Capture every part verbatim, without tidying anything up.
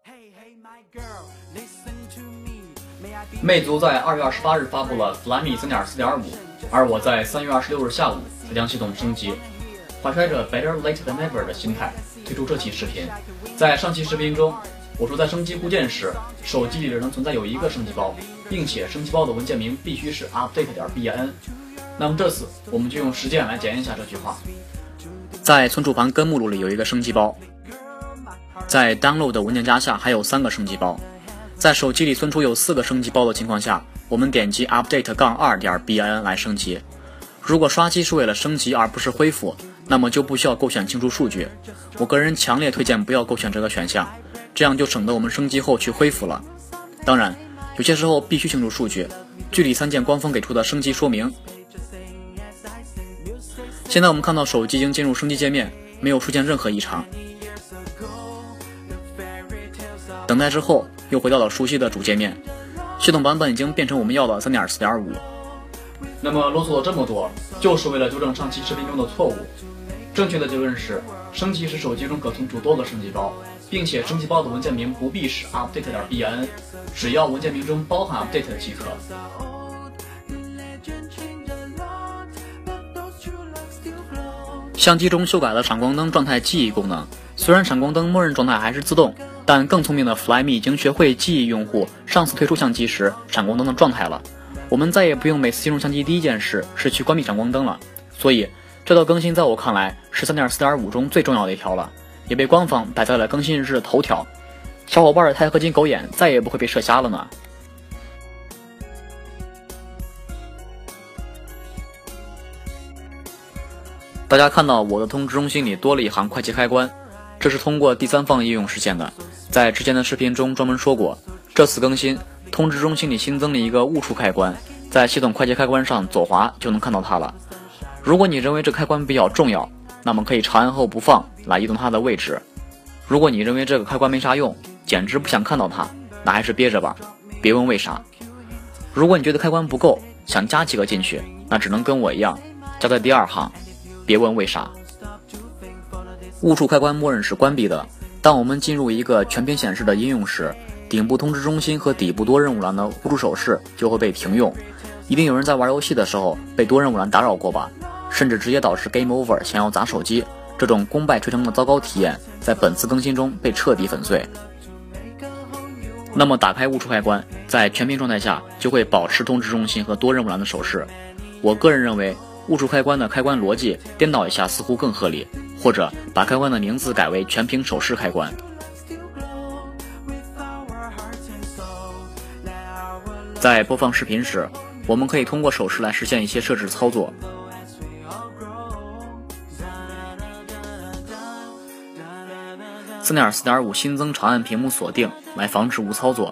魅族在二月二十八日发布了 Flyme 三点四点五，而我在三月二十六日下午才将系统升级，怀揣着 Better Late Than Never 的心态推出这期视频。在上期视频中，我说在升级固件时，手机里仍存在有一个升级包，并且升级包的文件名必须是 update.bin。那么这次我们就用实践来检验一下这句话。在存储盘根目录里有一个升级包，在 download 的文件夹下还有三个升级包。在手机里存储有四个升级包的情况下，我们点击 update-2.bin 来升级。如果刷机是为了升级而不是恢复，那么就不需要勾选清除数据。我个人强烈推荐不要勾选这个选项，这样就省得我们升级后去恢复了。当然，有些时候必须清除数据，具体参见官方给出的升级说明。现在我们看到手机已经进入升级界面，没有出现任何异常。等待之后又回到了熟悉的主界面，系统版本已经变成我们要的 三点四点五。 那么啰嗦了这么多，就是为了纠正上期视频中的错误。正确的结论是，升级时手机中可存储多个升级包，并且升级包的文件名不必是 update.bin， 只要文件名中包含 update 即可。相机中修改了闪光灯状态记忆功能，虽然闪光灯默认状态还是自动，但更聪明的 Flyme 已经学会记忆用户上次退出相机时闪光灯的状态了。我们再也不用每次进入相机第一件事是去关闭闪光灯了，所以这道更新在我看来是 三点四点五 中最重要的一条了，也被官方摆在了更新日的头条。小伙伴的钛合金狗眼再也不会被射瞎了呢。大家看到我的通知中心里多了一行快捷开关，这是通过第三方应用实现的。在之前的视频中专门说过，这次更新通知中心里新增了一个误触开关，在系统快捷开关上左滑就能看到它了。如果你认为这开关比较重要，那么可以长按后不放来移动它的位置。如果你认为这个开关没啥用，简直不想看到它，那还是憋着吧，别问为啥。如果你觉得开关不够，想加几个进去，那只能跟我一样加在第二行，别问为啥。误触开关默认是关闭的，当我们进入一个全屏显示的应用时，顶部通知中心和底部多任务栏的互助手势就会被停用。一定有人在玩游戏的时候被多任务栏打扰过吧，甚至直接导致 Game Over 想要砸手机，这种功败垂成的糟糕体验在本次更新中被彻底粉碎。那么打开误触开关，在全屏状态下就会保持通知中心和多任务栏的手势。我个人认为误触开关的开关逻辑颠倒一下似乎更合理，或者把开关的名字改为全屏手势开关。在播放视频时，我们可以通过手势来实现一些设置操作。三点四点五 新增长按屏幕锁定，来防止误操作。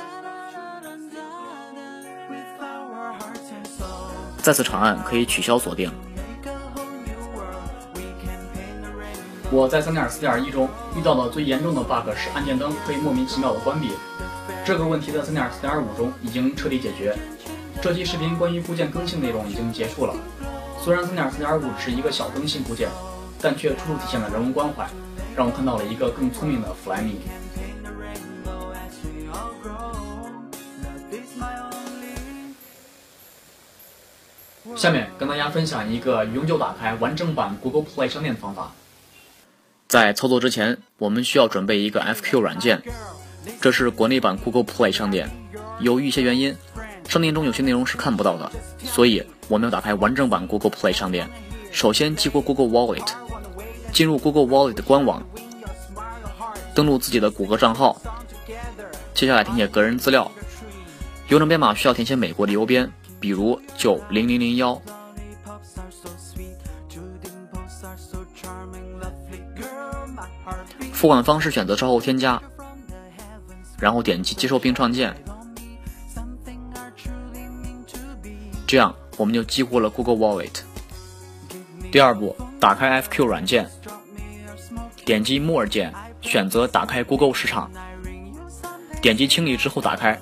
再次长按可以取消锁定。我在 三点四点一 中遇到的最严重的 bug 是按键灯会莫名其妙的关闭，这个问题在 三点四点五 中已经彻底解决。这期视频关于固件更新内容已经结束了。虽然 三点四点五 只是一个小更新固件，但却处处体现了人文关怀，让我看到了一个更聪明的 Flyme。下面跟大家分享一个永久打开完整版 Google Play 商店的方法。在操作之前，我们需要准备一个 F Q 软件，这是国内版 Google Play 商店。由于一些原因，商店中有些内容是看不到的，所以我们要打开完整版 Google Play 商店。首先激活 Google Wallet， 进入 Google Wallet 的官网，登录自己的谷歌账号，接下来填写个人资料，邮政编码需要填写美国的邮编，比如就零零零一。付款方式选择稍后添加，然后点击接受并创建，这样我们就激活了 Google Wallet。 第二步，打开 F Q 软件，点击 More 键，选择打开 Google 市场，点击清理之后打开。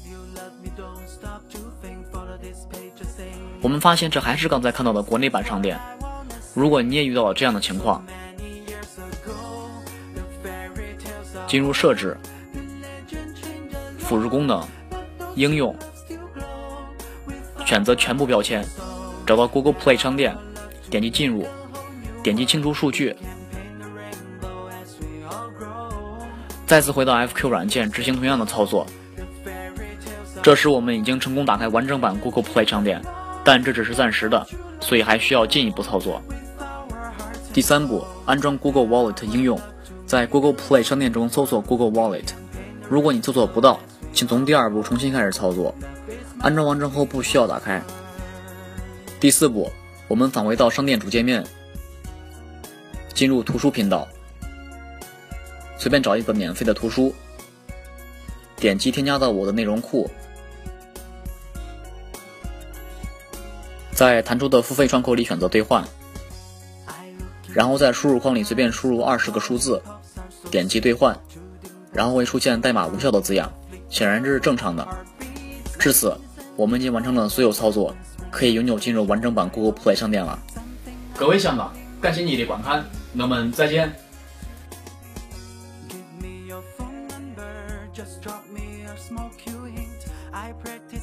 我们发现这还是刚才看到的国内版商店。如果你也遇到了这样的情况，进入设置， 辅助功能、应用，选择全部标签，找到 Google Play 商店，点击进入，点击清除数据，再次回到 F Q 软件执行同样的操作。这时我们已经成功打开完整版 Google Play 商店，但这只是暂时的，所以还需要进一步操作。第三步，安装 Google Wallet 应用，在 Google Play 商店中搜索 Google Wallet。如果你搜索不到，请从第二步重新开始操作。安装完成后不需要打开。第四步，我们返回到商店主界面，进入图书频道，随便找一本免费的图书，点击添加到我的内容库，在弹出的付费窗口里选择兑换，然后在输入框里随便输入二十个数字，点击兑换，然后会出现代码无效的字样，显然这是正常的。至此，我们已经完成了所有操作，可以永久进入完整版 Google Play 商店了。各位乡党，感谢你的观看，我们再见。 Just drop me a smoke you hint. I practice